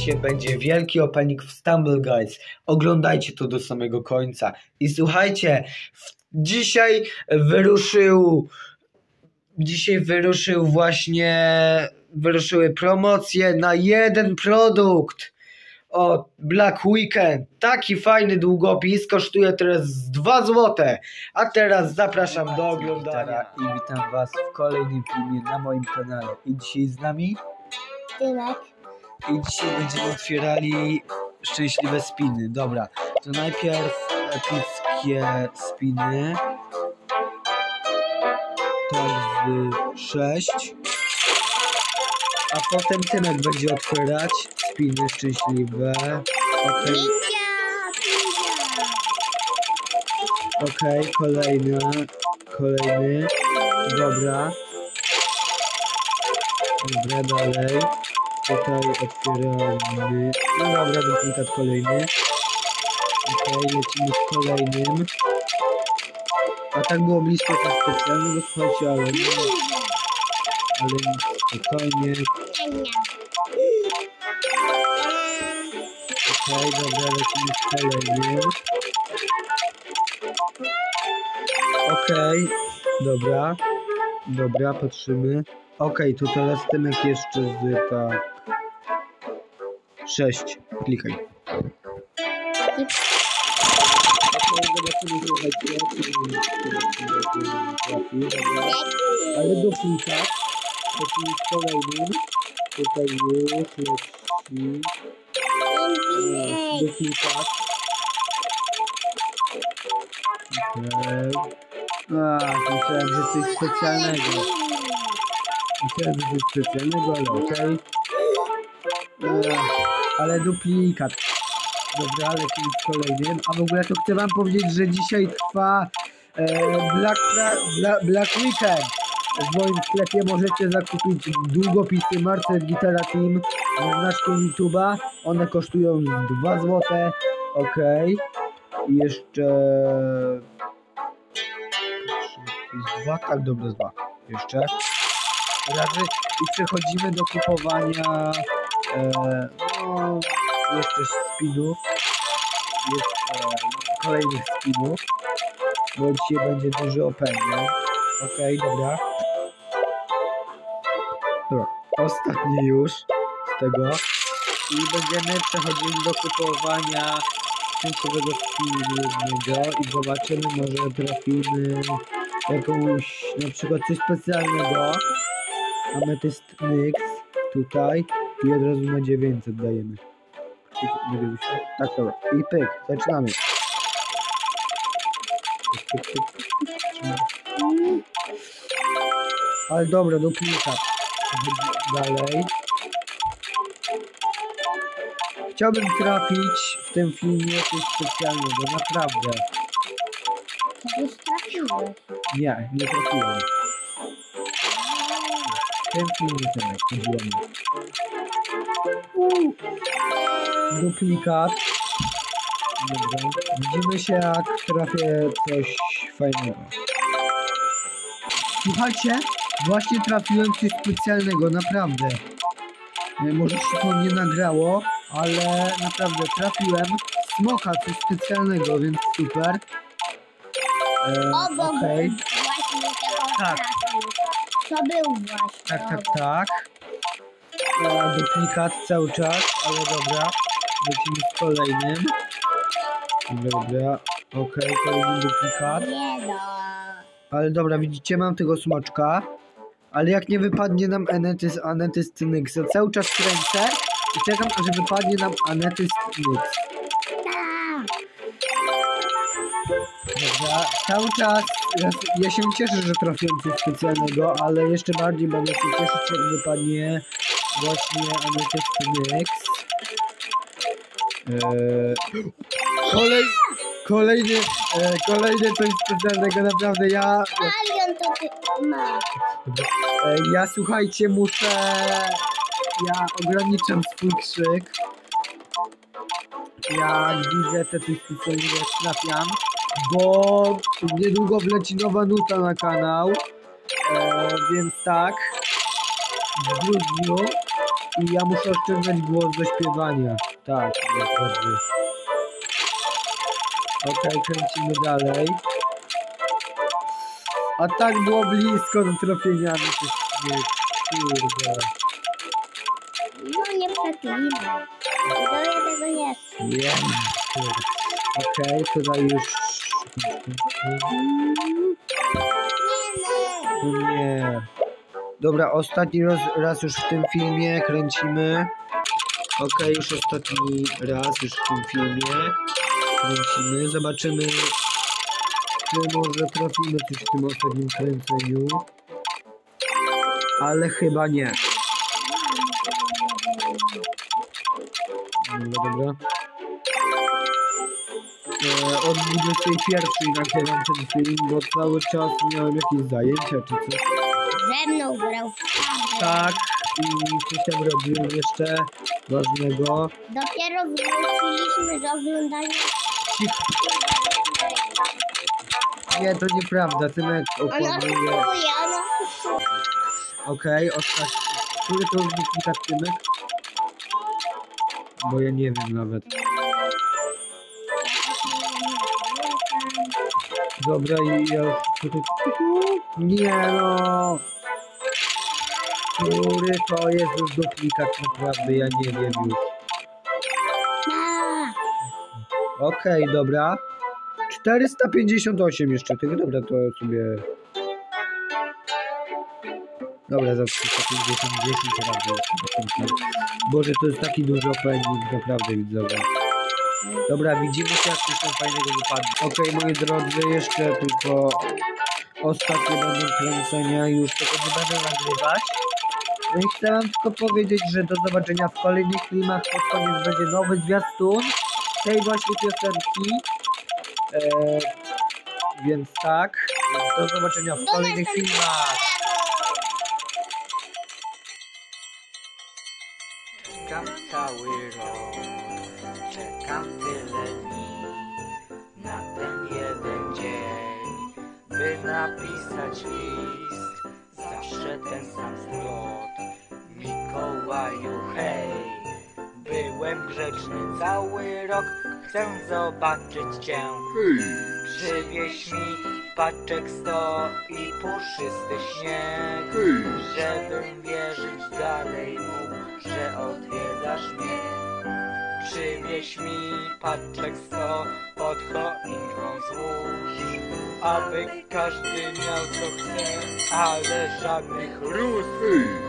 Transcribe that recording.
dzisiaj będzie wielki opening w Stumble Guys. Oglądajcie to do samego końca. I słuchajcie, dzisiaj wyruszyły promocje na jeden produkt. O, Black Weekend. Taki fajny długopis kosztuje teraz 2 złote. A teraz zapraszam do oglądania. I witam was w kolejnym filmie na moim kanale. I dzisiaj z nami Tymek. i dzisiaj będziemy otwierali szczęśliwe spiny. Dobra, to najpierw epickie spiny. Tak, w 6. A potem Tymek będzie otwierać spiny szczęśliwe. Okej. Okej, kolejny. Dobra, dalej. Tutaj otwieramy. No dobra, duplikat kolejny. Okej, lecimy z kolejnym. A tak było blisko tak specjalnego, słuchajcie, ale spokojnie. Okej, dobra, lecimy z kolejnym. Okej, dobra, patrzymy. Okej, tu teraz Tymek jeszcze z tak 6. Klikaj. Zobaczymy, ale duplikat. Lecimy z kolejnym. Tutaj już leci. Duplikat. Okej. Myślałem, że coś specjalnego. Ale okej. Ale duplikat. Dobra, lecimy z kolejnym. A w ogóle to chcę wam powiedzieć, że dzisiaj trwa Black Weekend. W moim sklepie możecie zakupić długopisy Marcel Gitara Team z znaczkiem YouTube'a. One kosztują 2 złote. Okej. I jeszcze... Jest 2? Tak, dobra, 2. Jeszcze. Razy i przechodzimy do kupowania jeszcze spinów. Kolejnych spinów. Bo dzisiaj będzie duży opening. Okej, dobra. Ostatni już z tego. I będziemy przechodzili do kupowania szczęśliwego spinu jednego. I zobaczymy, może trafimy jakąś, na przykład coś specjalnego. Ametyst Nyx tutaj i od razu na 900 dajemy. Tak, dobra. I pyk, zaczynamy. Ale dobra, duplikat. Dalej. Chciałbym trafić w tym filmie coś specjalnego, naprawdę. To już trafiłeś. Nie trafiłem. W tym filmie Tymek, duplikat. Dobra. Widzimy się, jak trafię coś fajnego. Słuchajcie, właśnie trafiłem coś specjalnego, naprawdę. Może się to nie nagrało, ale naprawdę trafiłem smoka, coś specjalnego, więc super. Okej. Właśnie tego Tak. trafił. To był właśnie. Tak. Duplikat cały czas, ale dobra. Lecimy z kolejnym. Dobra. Okej, kolejny duplikat. Nie no. Ale dobra, widzicie, mam tego smoczka. Ale jak nie wypadnie nam Ametyst Nyx, ja cały czas kręcę i czekam, aż wypadnie nam Ametyst Nyx. Dobra, cały czas ja się cieszę, że trafiłem coś specjalnego, ale jeszcze bardziej będę się cieszyć, jak wypadnie właśnie Ametyst Nyx. Kolejny coś specjalnego, naprawdę ja... Alion to ty masz. Ja słuchajcie, ja ograniczam swój krzyk. Jak widzę te coś specjalnego, jak trafiam, bo niedługo wleci nowa nuta na kanał, więc tak, w grudniu I ja muszę oszczędzać głos do śpiewania. Tak, dobrze. Okej, kręcimy dalej. A tak było blisko do trafienia na tych śmiech. Kurde. No nie przeklinaj. To ja tego nie chcę. Wiem. Okej, tutaj już... O nie. Dobra, ostatni raz już w tym filmie kręcimy. Okej, już ostatni raz już w tym filmie kręcimy. Zobaczymy, czy może trafimy coś w tym ostatnim kręceniu. Ale chyba nie. Dobra. Od 21 nagrywam ten film, bo cały czas miałem jakieś zajęcia czy coś. Ze mną grał w karę. Tak, i coś tam robiłem jeszcze ważnego. Dopiero wróciliśmy z oglądania. Cicho. Nie, to nieprawda, Tymek Ona okłamuje. szukuje, ona szukuje. Okej, ostatni. Który to już kilka Tymek? Bo ja nie wiem nawet. Dobra, i ja już... Nie no! Który to jest już duplikat naprawdę, ja nie wiem już. Okej, dobra. 458 jeszcze tych, dobra, to sobie... Dobra, za 350, 10 razy. Boże, to jest taki duży opening, naprawdę widzowie. Dobra, widzimy się, jak coś tam fajnego wypadnie. Okej, moi drodzy, jeszcze tylko ostatnie będą kręcenia, już tego nie będę nagrywać. No i chcę wam tylko powiedzieć, że do zobaczenia w kolejnych filmach. Pod koniec będzie nowy zwiastun tej właśnie piosenki. Więc tak, do zobaczenia w kolejnych filmach. Czekam cały rok, czekam tyle dni na ten jeden dzień, by napisać list. Zawsze ten sam zwrot: Mikołaju, hej, byłem grzeczny cały rok, chcę zobaczyć cię. Przywieź mi paczek 100 i puszysty śnieg, żebym wierzyć dalej mógł, że odwiedzasz mnie. Przywieź mi paczek 100, pod choinką złóż, aby każdy miał co chce, ale żadnych róż.